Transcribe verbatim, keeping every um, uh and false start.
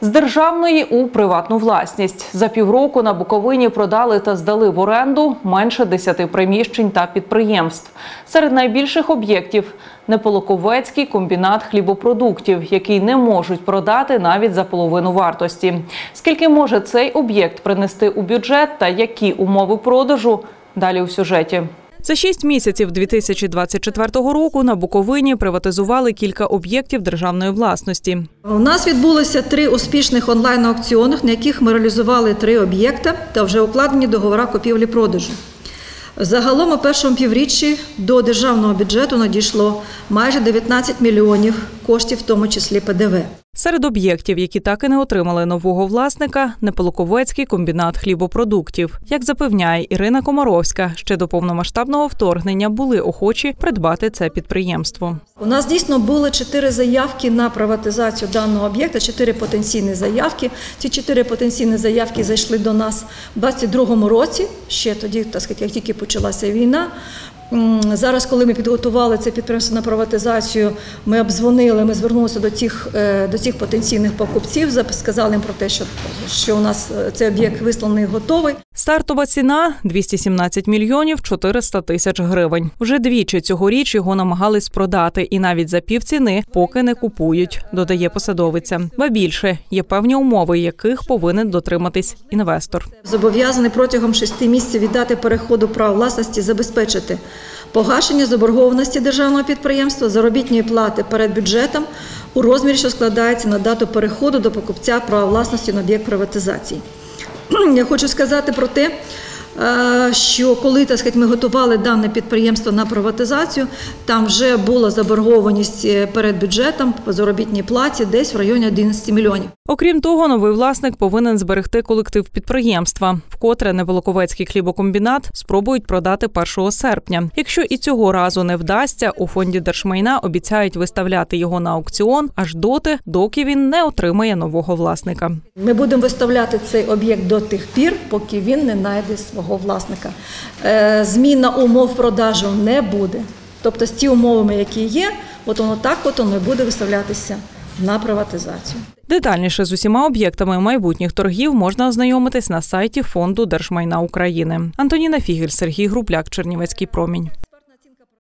З державної у приватну власність. За півроку на Буковині продали та здали в оренду менше десяти приміщень та підприємств. Серед найбільших об'єктів – Неполоковецький комбінат хлібопродуктів, який не можуть продати навіть за половину вартості. Скільки може цей об'єкт принести у бюджет та які умови продажу – далі у сюжеті. За шість місяців дві тисячі двадцять четвертого року на Буковині приватизували кілька об'єктів державної власності. У нас відбулося три успішних онлайн-аукціонах, на яких ми реалізували три об'єкти та вже укладені договори купівлі-продажу. Загалом у першому півріччі до державного бюджету надійшло майже дев'ятнадцять мільйонів коштів, в тому числі Пе Де Ве. Серед об'єктів, які так і не отримали нового власника – Неполоковецький комбінат хлібопродуктів. Як запевняє Ірина Комаровська, ще до повномасштабного вторгнення були охочі придбати це підприємство. У нас дійсно були чотири заявки на приватизацію даного об'єкта, чотири потенційні заявки. Ці чотири потенційні заявки зайшли до нас у двадцять другому році, ще тоді, так сказати, як тільки почалася війна. Зараз, коли ми підготували це підприємство на приватизацію, ми обдзвонили, ми звернулися до цих, до цих потенційних покупців, сказали їм про те, що, що у нас цей об'єкт висланий, готовий. Стартова ціна – двісті сімнадцять мільйонів чотириста тисяч гривень. Вже двічі цьогоріч його намагались продати і навіть за півціни поки не купують, додає посадовиця. Ба більше, є певні умови, яких повинен дотриматись інвестор. Зобов'язаний протягом шести місяців від дати переходу права власності забезпечити погашення заборгованості державного підприємства, заробітної плати перед бюджетом у розмірі, що складається на дату переходу до покупця права власності на об'єкт приватизації. Я хочу сказати про те, що коли, так сказати, ми готували дане підприємство на приватизацію, там вже була заборгованість перед бюджетом по заробітній платі десь в районі одинадцяти мільйонів. Окрім того, новий власник повинен зберегти колектив підприємства, вкотре Неполоковецький хлібокомбінат спробують продати першого серпня. Якщо і цього разу не вдасться, у фонді держмайна обіцяють виставляти його на аукціон аж доти, доки він не отримає нового власника. Ми будемо виставляти цей об'єкт до тих пір, поки він не знайде свого власника. Зміна умов продажу не буде. Тобто з ті умовами, які є, от воно так от воно буде виставлятися на приватизацію. Детальніше з усіма об'єктами майбутніх торгів можна ознайомитись на сайті Фонду держмайна України. Антоніна Фігель, Сергій Грубляк, Чернівецький промінь.